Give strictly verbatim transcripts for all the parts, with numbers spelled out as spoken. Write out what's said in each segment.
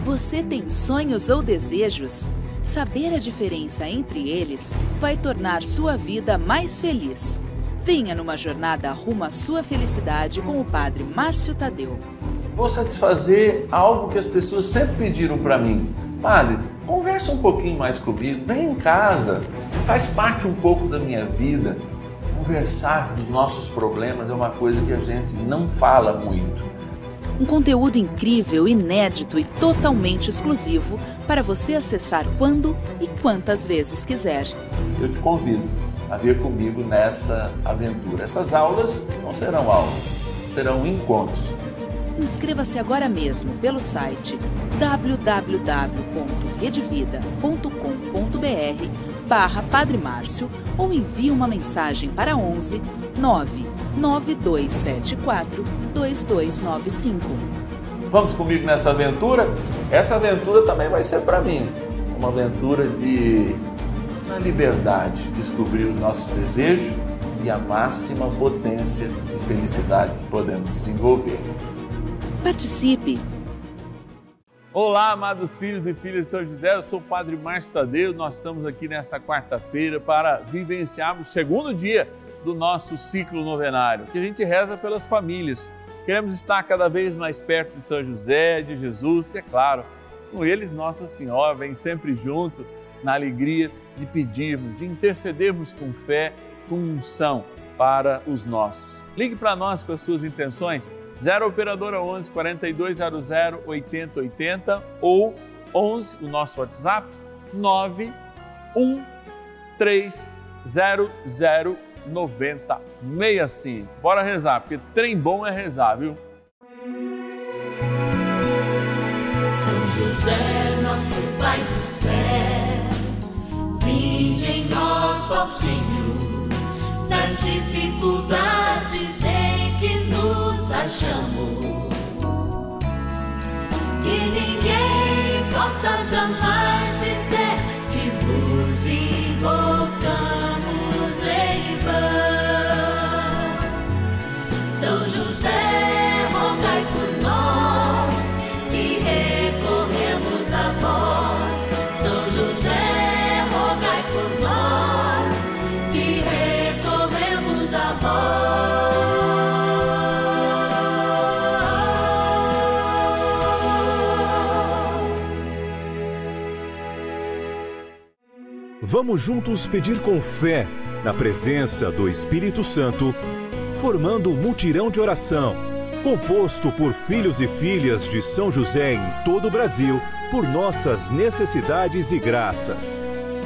Você tem sonhos ou desejos? Saber a diferença entre eles vai tornar sua vida mais feliz. Venha numa jornada rumo à sua felicidade com o Padre Márcio Tadeu. Vou satisfazer algo que as pessoas sempre pediram para mim. Padre, conversa um pouquinho mais comigo, vem em casa, faz parte um pouco da minha vida. Conversar dos nossos problemas é uma coisa que a gente não fala muito. Um conteúdo incrível, inédito e totalmente exclusivo para você acessar quando e quantas vezes quiser. Eu te convido a vir comigo nessa aventura. Essas aulas não serão aulas, serão encontros. Inscreva-se agora mesmo pelo site w w w ponto redvida ponto com ponto b r barra Padre Márcio ou envie uma mensagem para onze nove nove dois sete quatro dois dois nove cinco. Vamos comigo nessa aventura? Essa aventura também vai ser para mim uma aventura de, na liberdade, descobrir os nossos desejos e a máxima potência de felicidade que podemos desenvolver. Participe! Olá, amados filhos e filhas de São José, eu sou o Padre Márcio Tadeu. Nós estamos aqui nessa quarta-feira para vivenciarmos o segundo dia do nosso ciclo novenário, que a gente reza pelas famílias. Queremos estar cada vez mais perto de São José, de Jesus, e é claro, com eles Nossa Senhora vem sempre junto na alegria de pedirmos, de intercedermos com fé, com unção para os nossos. Ligue para nós com as suas intenções, zero operadora onze, quarenta e dois zero zero, oitenta oitenta ou onze, o nosso WhatsApp, nove um três zero zero noventa sessenta e cinco. Bora rezar, porque trem bom é rezar, viu? São José, nosso Pai do céu, vinde em nós, ó Senhor, nas dificuldades em que nos achamos, que ninguém possa jamais dizer que vos invocamos em vão. São José, rogai por nós, que recorremos a vós. São José, rogai por nós, que recorremos a vós. Vamos juntos pedir com fé, na presença do Espírito Santo, formando um mutirão de oração, composto por filhos e filhas de São José em todo o Brasil, por nossas necessidades e graças.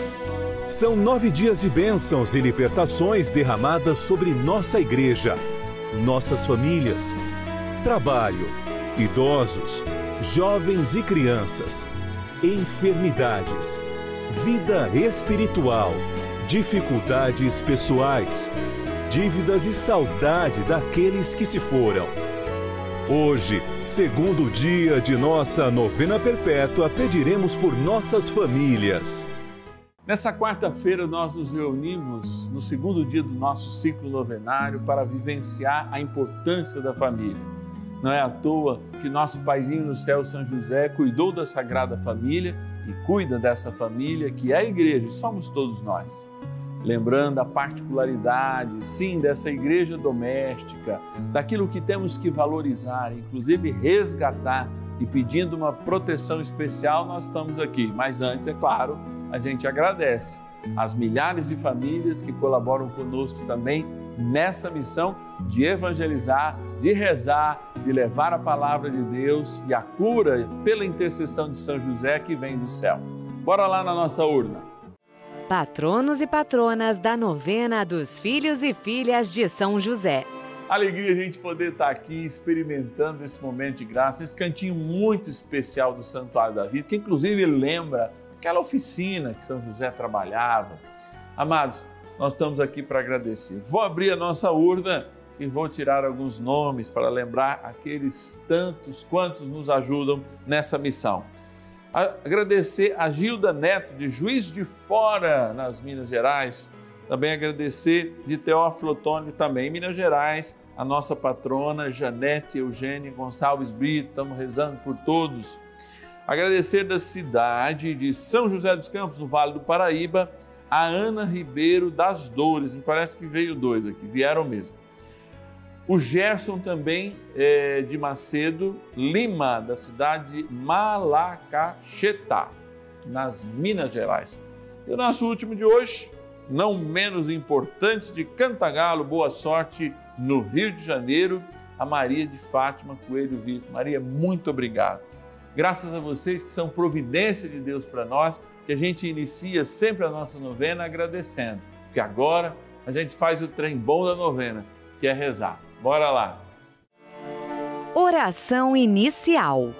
São nove dias de bênçãos e libertações derramadas sobre nossa igreja, nossas famílias, trabalho, idosos, jovens e crianças, enfermidades, vida espiritual, dificuldades pessoais, dívidas e saudade daqueles que se foram. Hoje, segundo dia de nossa novena perpétua, pediremos por nossas famílias. Nessa quarta-feira nós nos reunimos no segundo dia do nosso ciclo novenário para vivenciar a importância da família. Não é à toa que nosso paizinho no céu, São José, cuidou da Sagrada Família e cuida dessa família que é a igreja, e somos todos nós. Lembrando a particularidade, sim, dessa igreja doméstica, daquilo que temos que valorizar, inclusive resgatar, e pedindo uma proteção especial, nós estamos aqui. Mas antes, é claro, a gente agradece às milhares de famílias que colaboram conosco também nessa missão de evangelizar, de rezar, de levar a palavra de Deus e a cura pela intercessão de São José que vem do céu. Bora lá na nossa urna. Patronos e patronas da novena dos filhos e filhas de São José. Alegria a gente poder estar aqui experimentando esse momento de graça, esse cantinho muito especial do Santuário da Vida, que inclusive lembra aquela oficina que São José trabalhava. Amados, nós estamos aqui para agradecer. Vou abrir a nossa urna e vou tirar alguns nomes para lembrar aqueles tantos quantos nos ajudam nessa missão. Agradecer a Gilda Neto, de Juiz de Fora, nas Minas Gerais. Também agradecer de Teófilo Otônio, também em Minas Gerais, a nossa patrona Janete Eugênia Gonçalves Brito. Estamos rezando por todos. Agradecer da cidade de São José dos Campos, no Vale do Paraíba, a Ana Ribeiro das Dores. Me parece que veio dois aqui, vieram mesmo. O Gerson também é, de Macedo Lima, da cidade de Malacaxetá, nas Minas Gerais. E o nosso último de hoje, não menos importante, de Cantagalo, boa sorte no Rio de Janeiro, a Maria de Fátima Coelho Vitor. Maria, muito obrigado. Graças a vocês que são providência de Deus para nós, que a gente inicia sempre a nossa novena agradecendo, porque agora a gente faz o trem bom da novena, que é rezar. Bora lá! Oração inicial.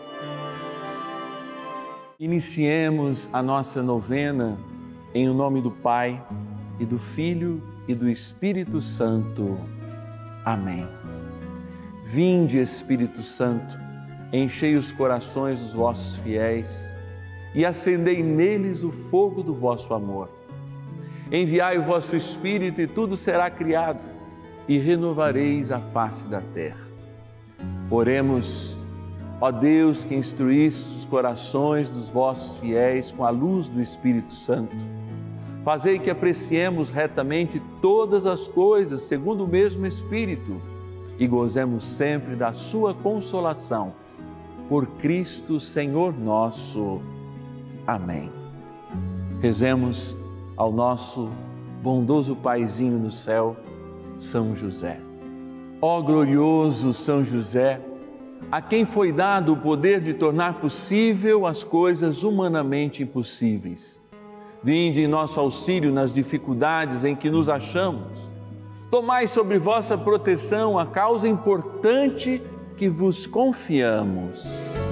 Iniciemos a nossa novena em o nome do Pai, e do Filho e do Espírito Santo. Amém. Vinde, Espírito Santo, enchei os corações dos vossos fiéis e acendei neles o fogo do vosso amor. Enviai o vosso Espírito e tudo será criado e renovareis a face da terra. Oremos, ó Deus, que instruísse os corações dos vossos fiéis com a luz do Espírito Santo. Fazei que apreciemos retamente todas as coisas segundo o mesmo Espírito e gozemos sempre da sua consolação. Por Cristo, Senhor nosso. Amém. Rezemos ao nosso bondoso Paizinho no céu, São José. Ó glorioso São José, a quem foi dado o poder de tornar possível as coisas humanamente impossíveis. Vinde em nosso auxílio nas dificuldades em que nos achamos. Tomai sobre vossa proteção a causa importante que vos confiamos.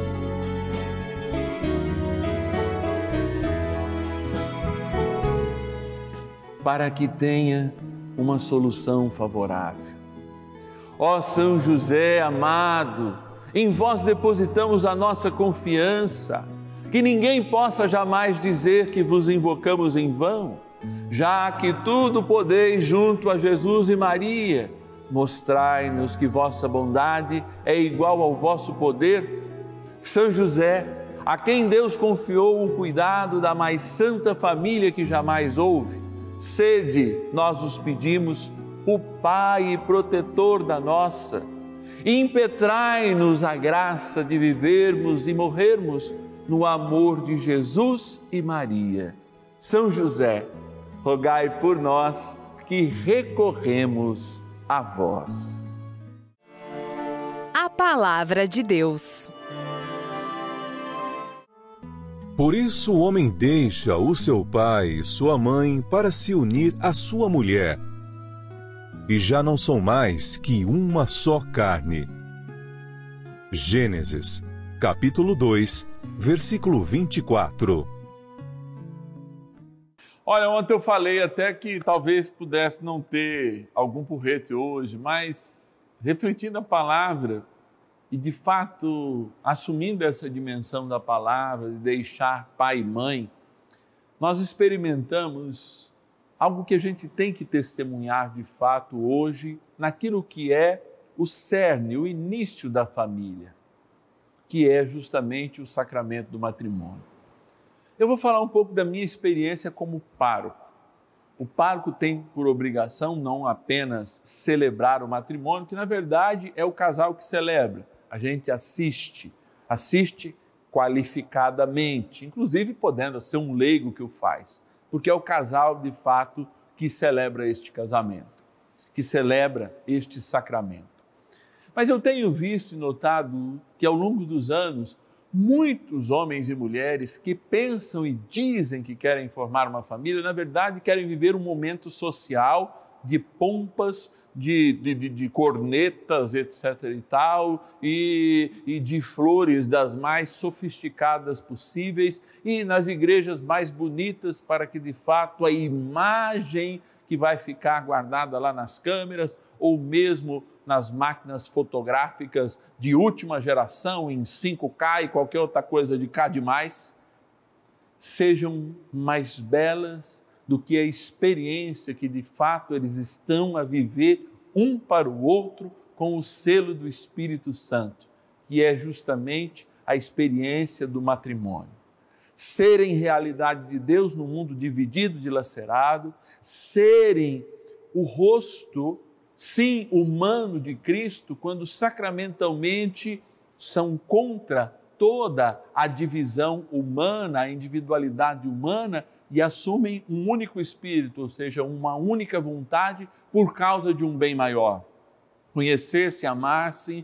Para que tenha uma solução favorável. Ó São José amado, em vós depositamos a nossa confiança, que ninguém possa jamais dizer que vos invocamos em vão, já que tudo podeis junto a Jesus e Maria, mostrai-nos que vossa bondade é igual ao vosso poder. São José, a quem Deus confiou o cuidado da mais santa família que jamais houve, sede, nós os pedimos, o Pai e protetor da nossa, e impetrai-nos a graça de vivermos e morrermos no amor de Jesus e Maria. São José, rogai por nós que recorremos a vós. A Palavra de Deus. Por isso o homem deixa o seu pai e sua mãe para se unir à sua mulher, e já não são mais que uma só carne. Gênesis, capítulo dois, versículo vinte e quatro. Olha, ontem eu falei até que talvez pudesse não ter algum porrete hoje, mas refletindo a palavra e de fato assumindo essa dimensão da palavra, de deixar pai e mãe, nós experimentamos algo que a gente tem que testemunhar de fato hoje naquilo que é o cerne, o início da família, que é justamente o sacramento do matrimônio. Eu vou falar um pouco da minha experiência como pároco. O pároco tem por obrigação não apenas celebrar o matrimônio, que na verdade é o casal que celebra. A gente assiste, assiste qualificadamente, inclusive podendo ser um leigo que o faz, porque é o casal de fato que celebra este casamento, que celebra este sacramento. Mas eu tenho visto e notado que ao longo dos anos, muitos homens e mulheres que pensam e dizem que querem formar uma família, na verdade querem viver um momento social de pompas, de, de, de cornetas, etc e tal, e, e de flores das mais sofisticadas possíveis e nas igrejas mais bonitas para que de fato a imagem que vai ficar guardada lá nas câmeras ou mesmo nas máquinas fotográficas de última geração, em cinco K e qualquer outra coisa de K demais, sejam mais belas do que a experiência que de fato eles estão a viver um para o outro com o selo do Espírito Santo, que é justamente a experiência do matrimônio. Serem realidade de Deus no mundo dividido, dilacerado, serem o rosto, sim, humano de Cristo, quando sacramentalmente são contra toda a divisão humana, a individualidade humana, e assumem um único espírito, ou seja, uma única vontade por causa de um bem maior. Conhecer-se, amar-se,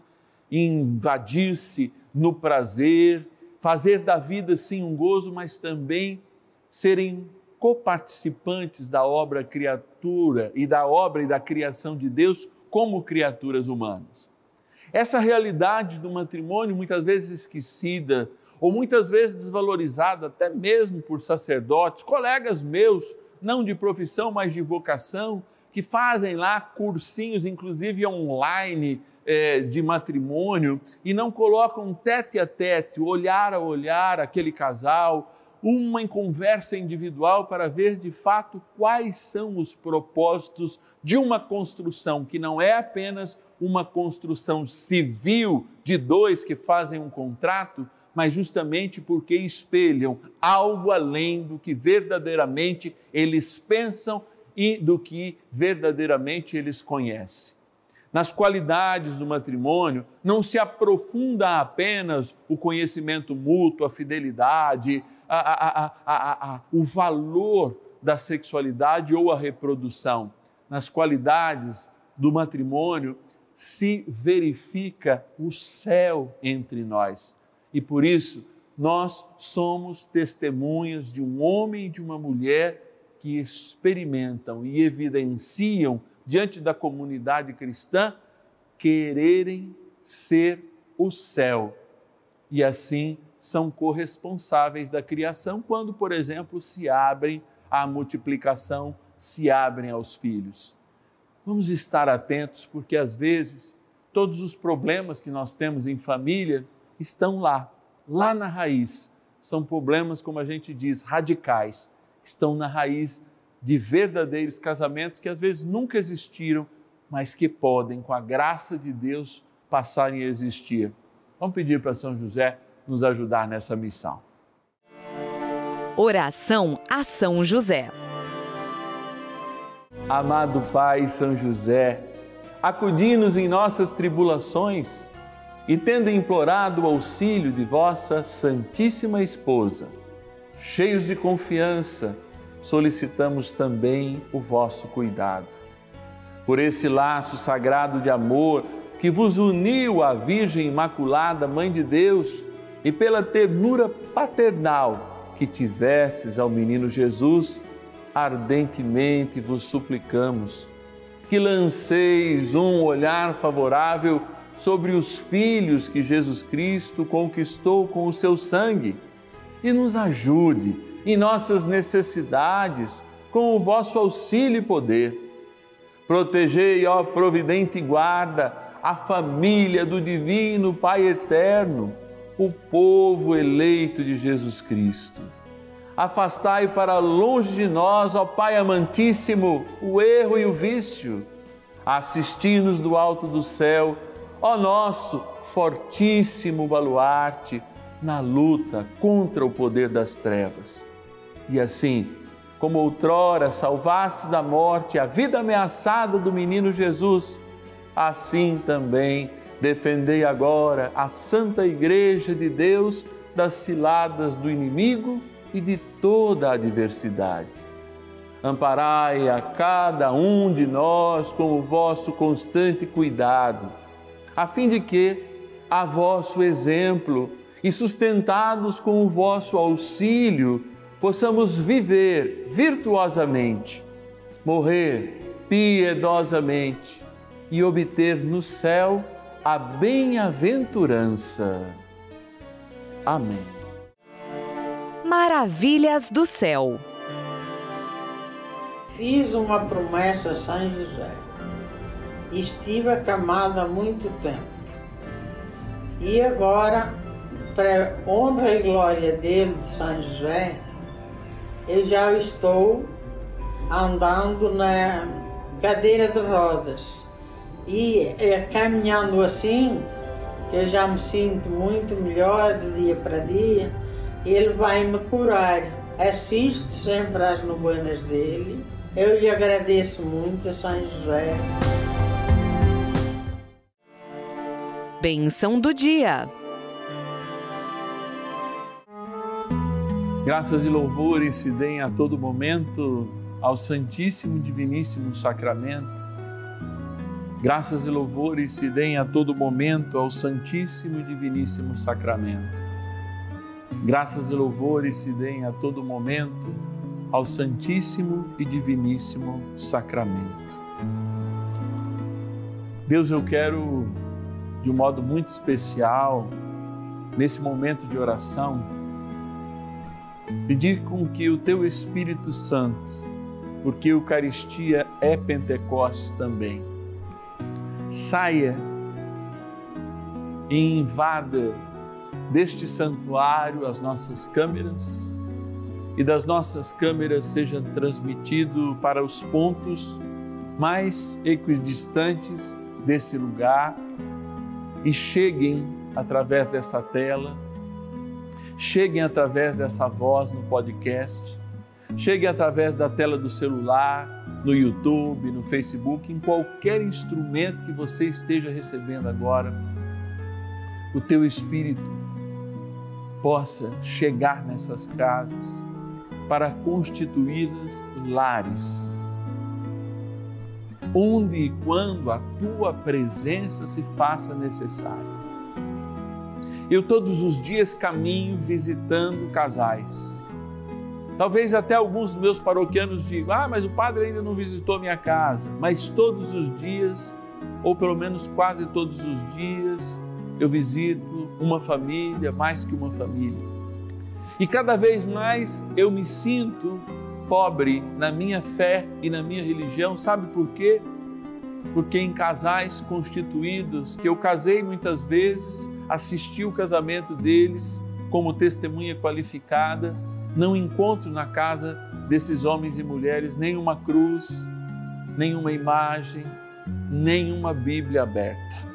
invadir-se no prazer, fazer da vida sim um gozo, mas também serem coparticipantes da obra criatura e da obra e da criação de Deus como criaturas humanas. Essa realidade do matrimônio, muitas vezes esquecida, ou muitas vezes desvalorizada, até mesmo por sacerdotes, colegas meus, não de profissão, mas de vocação, que fazem lá cursinhos, inclusive online, é, de matrimônio, e não colocam tete a tete, olhar a olhar aquele casal, uma em conversa individual para ver de fato quais são os propósitos de uma construção que não é apenas uma construção civil de dois que fazem um contrato, mas justamente porque espelham algo além do que verdadeiramente eles pensam e do que verdadeiramente eles conhecem. Nas qualidades do matrimônio, não se aprofunda apenas o conhecimento mútuo, a fidelidade, a, a, a, a, a, o valor da sexualidade ou a reprodução. Nas qualidades do matrimônio, se verifica o céu entre nós. E por isso, nós somos testemunhas de um homem e de uma mulher que experimentam e evidenciam diante da comunidade cristã quererem ser o céu. E assim são corresponsáveis da criação quando, por exemplo, se abrem à multiplicação, se abrem aos filhos. Vamos estar atentos porque às vezes todos os problemas que nós temos em família estão lá, lá na raiz. São problemas, como a gente diz, radicais. Estão na raiz de verdadeiros casamentos que às vezes nunca existiram, mas que podem, com a graça de Deus, passarem a existir. Vamos pedir para São José nos ajudar nessa missão. Oração a São José. Amado Pai São José, acudi-nos em nossas tribulações e, tendo implorado o auxílio de vossa Santíssima Esposa, cheios de confiança, solicitamos também o vosso cuidado. Por esse laço sagrado de amor que vos uniu à Virgem Imaculada, Mãe de Deus, e pela ternura paternal que tivesses ao menino Jesus, ardentemente vos suplicamos que lanceis um olhar favorável sobre os filhos que Jesus Cristo conquistou com o seu sangue e nos ajude em nossas necessidades com o vosso auxílio e poder. Protegei, ó providente guarda, a família do Divino Pai Eterno, o povo eleito de Jesus Cristo. Afastai para longe de nós, ó Pai amantíssimo, o erro e o vício. Assisti-nos do alto do céu, ó nosso fortíssimo baluarte, na luta contra o poder das trevas. E assim, como outrora salvaste da morte a vida ameaçada do menino Jesus, assim também defendei agora a Santa Igreja de Deus das ciladas do inimigo e de toda a adversidade. Amparai a cada um de nós com o vosso constante cuidado, a fim de que, a vosso exemplo e sustentados com o vosso auxílio, possamos viver virtuosamente, morrer piedosamente e obter no céu a bem-aventurança. Amém. Maravilhas do céu. Fiz uma promessa a São José. Estive acamada há muito tempo. E agora, para honra e glória dele, de São José, eu já estou andando na cadeira de rodas. E é, caminhando assim, que eu já me sinto muito melhor de dia para dia, Ele vai me curar. Assisto sempre às novenas dele. Eu lhe agradeço muito, São José. Bênção do dia. Graças e louvores se deem a todo momento ao Santíssimo e Diviníssimo Sacramento. Graças e louvores se deem a todo momento ao Santíssimo e Diviníssimo Sacramento. Graças e louvores se deem a todo momento ao Santíssimo e Diviníssimo Sacramento. Deus, eu quero, de um modo muito especial, nesse momento de oração, pedir com que o Teu Espírito Santo, porque a Eucaristia é Pentecostes também, saia e invada deste santuário as nossas câmeras e das nossas câmeras seja transmitido para os pontos mais equidistantes desse lugar e cheguem através dessa tela, cheguem através dessa voz no podcast, cheguem através da tela do celular, no YouTube, no Facebook, em qualquer instrumento que você esteja recebendo agora, o Teu Espírito possa chegar nessas casas para constituí-las lares, onde e quando a Tua presença se faça necessária. Eu todos os dias caminho visitando casais. Talvez até alguns dos meus paroquianos digam, ah, mas o padre ainda não visitou minha casa. Mas todos os dias, ou pelo menos quase todos os dias, eu visito uma família, mais que uma família. E cada vez mais eu me sinto pobre na minha fé e na minha religião. Sabe por quê? Porque em casais constituídos, que eu casei muitas vezes, assisti o casamento deles como testemunha qualificada, não encontro na casa desses homens e mulheres nenhuma cruz, nenhuma imagem, nenhuma Bíblia aberta.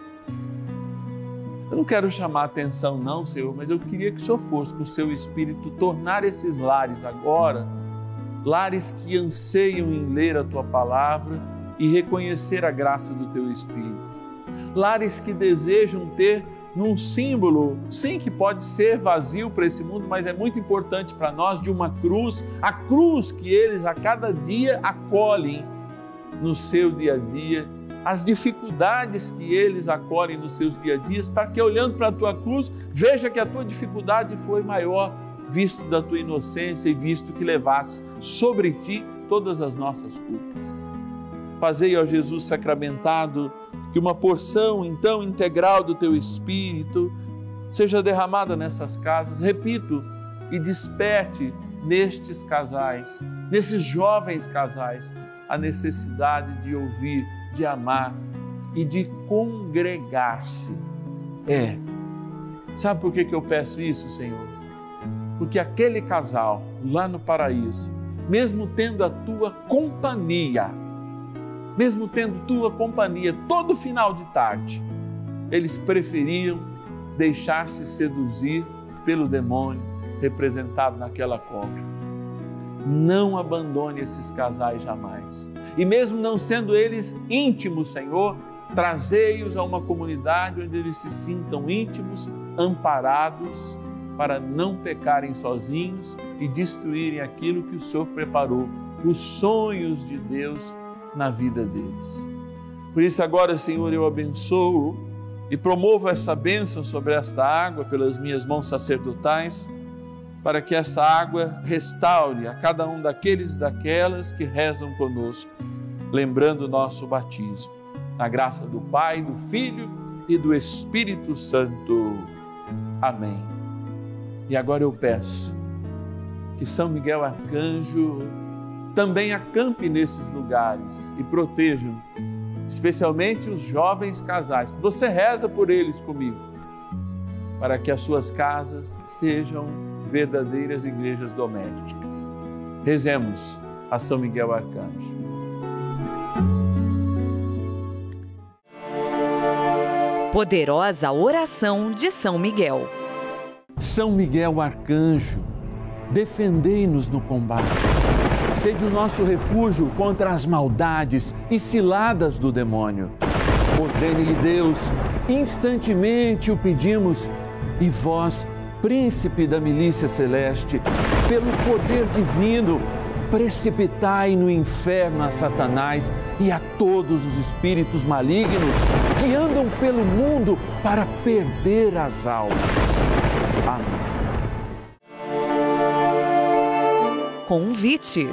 Eu não quero chamar a atenção não, Senhor, mas eu queria que o Senhor fosse com o seu Espírito tornar esses lares agora, lares que anseiam em ler a Tua Palavra e reconhecer a graça do Teu Espírito. Lares que desejam ter num símbolo, sim, que pode ser vazio para esse mundo, mas é muito importante para nós, de uma cruz, a cruz que eles a cada dia acolhem no seu dia a dia, as dificuldades que eles acolhem nos seus dia a dias, para que olhando para a Tua cruz, veja que a Tua dificuldade foi maior, visto da Tua inocência e visto que levasse sobre Ti todas as nossas culpas. Fazei, ó Jesus sacramentado, que uma porção então integral do Teu Espírito seja derramada nessas casas, repito, e desperte nestes casais, nesses jovens casais, a necessidade de ouvir, de amar e de congregar-se. É, sabe por que que eu peço isso, Senhor? Porque aquele casal lá no paraíso, mesmo tendo a Tua companhia, mesmo tendo Tua companhia todo final de tarde, eles preferiam deixar-se seduzir pelo demônio representado naquela cobra. Não abandone esses casais jamais. E mesmo não sendo eles íntimos, Senhor, trazei-os a uma comunidade onde eles se sintam íntimos, amparados, para não pecarem sozinhos e destruírem aquilo que o Senhor preparou, os sonhos de Deus na vida deles. Por isso agora, Senhor, eu abençoo e promovo essa bênção sobre esta água pelas minhas mãos sacerdotais, para que essa água restaure a cada um daqueles e daquelas que rezam conosco, lembrando o nosso batismo. Na graça do Pai, do Filho e do Espírito Santo. Amém. E agora eu peço que São Miguel Arcanjo também acampe nesses lugares e protejam, especialmente os jovens casais, que você reza por eles comigo, para que as suas casas sejam verdadeiras igrejas domésticas. Rezemos a São Miguel Arcanjo. Poderosa oração de São Miguel. São Miguel Arcanjo, defendei-nos no combate. Sede o nosso refúgio contra as maldades e ciladas do demônio. Ordene-lhe Deus, instantemente o pedimos, e vós, príncipe da milícia celeste, pelo poder divino, precipitai no inferno a Satanás e a todos os espíritos malignos que andam pelo mundo para perder as almas. Amém. Convite.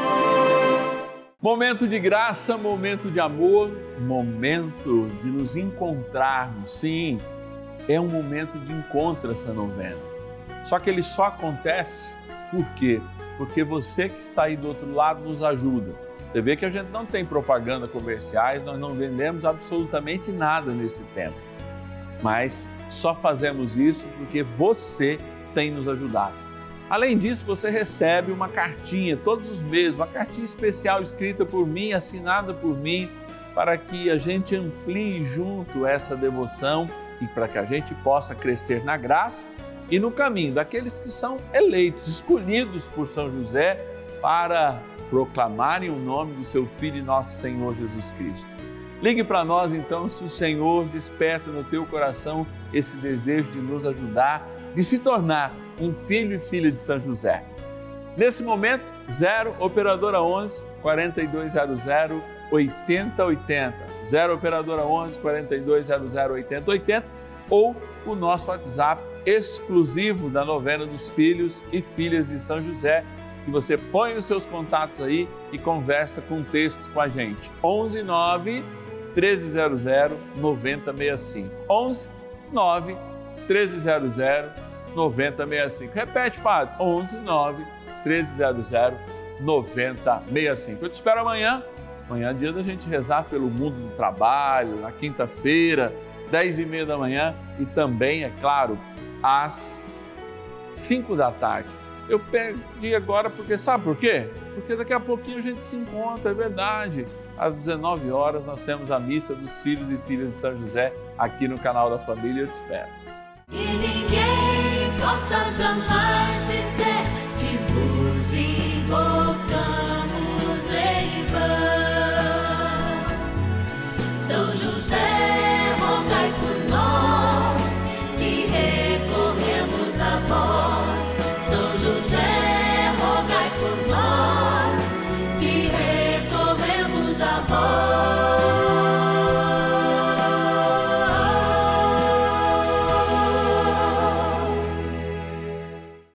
Momento de graça, momento de amor, momento de nos encontrarmos. Sim, é um momento de encontro essa novena. Só que ele só acontece por quê? Porque você que está aí do outro lado nos ajuda. Você vê que a gente não tem propaganda comerciais, nós não vendemos absolutamente nada nesse tempo. Mas só fazemos isso porque você tem nos ajudado. Além disso, você recebe uma cartinha todos os meses, uma cartinha especial escrita por mim, assinada por mim, para que a gente amplie junto essa devoção e para que a gente possa crescer na graça e no caminho daqueles que são eleitos, escolhidos por São José para proclamarem o nome do seu Filho e nosso Senhor Jesus Cristo. Ligue para nós então, se o Senhor desperta no teu coração esse desejo de nos ajudar, de se tornar um filho e filha de São José. Nesse momento, zero operadora onze, quarenta e dois zero zero, oitenta oitenta, zero operadora onze, quarenta e dois zero zero, oitenta oitenta ou o nosso WhatsApp exclusivo da novena dos filhos e filhas de São José, que você põe os seus contatos aí e conversa com o texto com a gente. onze nove, treze zero zero, noventa sessenta e cinco. onze nove, treze zero zero, noventa sessenta e cinco. Repete, padre. onze nove, treze zero zero, noventa sessenta e cinco. Eu te espero amanhã. Amanhã é dia da gente rezar pelo mundo do trabalho, na quinta-feira, dez e meia da manhã e também, é claro, às cinco da tarde. Eu perdi agora porque, sabe por quê? Porque daqui a pouquinho a gente se encontra, é verdade. Às dezenove horas nós temos a missa dos filhos e filhas de São José aqui no canal da Família. Eu te espero. E ninguém possa jamais